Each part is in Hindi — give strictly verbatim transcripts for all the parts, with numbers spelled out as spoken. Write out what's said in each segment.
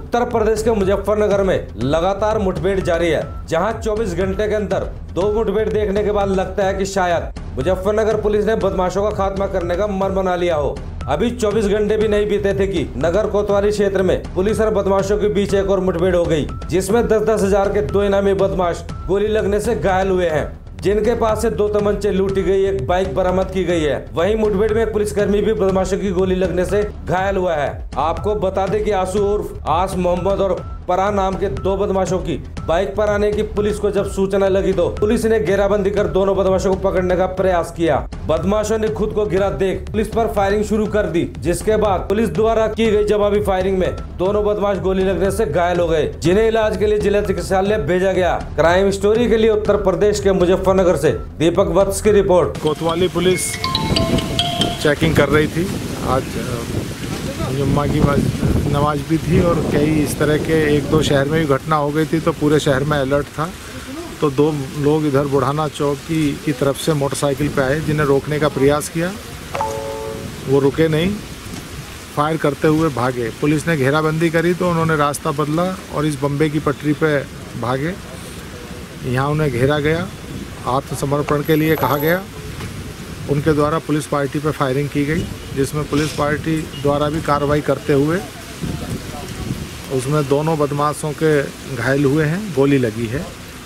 उत्तर प्रदेश के मुजफ्फरनगर में लगातार मुठभेड़ जारी है, जहां चौबीस घंटे के अंदर दो मुठभेड़ देखने के बाद लगता है कि शायद मुजफ्फरनगर पुलिस ने बदमाशों का खात्मा करने का मन बना लिया हो। अभी चौबीस घंटे भी नहीं बीते थे कि नगर कोतवाली क्षेत्र में पुलिस और बदमाशों के बीच एक और मुठभेड़ हो गई, जिसमें दस दस हजार के दो इनामी बदमाश गोली लगने से घायल हुए हैं, जिनके पास से दो तमंचे लूटी गई, एक बाइक बरामद की गई है। वहीं मुठभेड़ में एक पुलिसकर्मी भी बदमाशों की गोली लगने से घायल हुआ है। आपको बता दें कि आंसू उर्फ आस मोहम्मद और फरहान नाम के दो बदमाशों की बाइक पर आने की पुलिस को जब सूचना लगी तो पुलिस ने घेराबंदी कर दोनों बदमाशों को पकड़ने का प्रयास किया। बदमाशों ने खुद को घिरा देख पुलिस पर फायरिंग शुरू कर दी, जिसके बाद पुलिस द्वारा की गई जवाबी फायरिंग में दोनों बदमाश गोली लगने से घायल हो गए, जिन्हें इलाज के लिए जिला चिकित्सालय भेजा गया। क्राइम स्टोरी के लिए उत्तर प्रदेश के मुजफ्फरनगर से दीपक वत्स की रिपोर्ट। कोतवाली पुलिस चेकिंग कर रही थी, आज जुम्मा की नमाज भी थी और कई इस तरह के एक दो शहर में भी घटना हो गई थी, तो पूरे शहर में अलर्ट था। तो दो लोग इधर बुढ़ाना चौक की की तरफ से मोटरसाइकिल पे आए, जिन्हें रोकने का प्रयास किया, वो रुके नहीं, फायर करते हुए भागे। पुलिस ने घेराबंदी करी तो उन्होंने रास्ता बदला और इस बम्बे की पटरी पे भागे। यहाँ उन्हें घेरा गया, आत्मसमर्पण के लिए कहा गया। उनके द्वारा पुलिस पार्टी पर फायरिंग की गई, जिसमें पुलिस पार्टी द्वारा भी कार्रवाई करते हुए उसमें दोनों बदमाशों के घायल हुए हैं, गोली लगी है।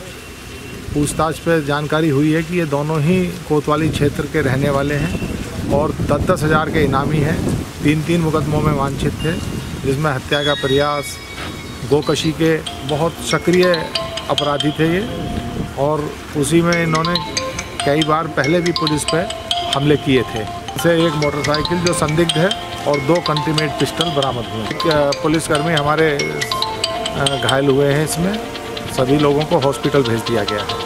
पूछताछ पे जानकारी हुई है कि ये दोनों ही कोतवाली क्षेत्र के रहने वाले हैं और दस दस हज़ार के इनामी हैं। तीन तीन मुकदमों में वांछित थे, जिसमें हत्या का प्रयास, गोकशी के बहुत सक्रिय अपराधी थे ये, और उसी में इन्होंने कई बार पहले भी पुलिस पे हमले किए थे। इसे एक मोटरसाइकिल जो संदिग्ध है और दो कंटीमेट पिस्टल बरामद हुए। पुलिसकर्मी हमारे घायल हुए हैं, इसमें सभी लोगों को हॉस्पिटल भेज दिया गया है।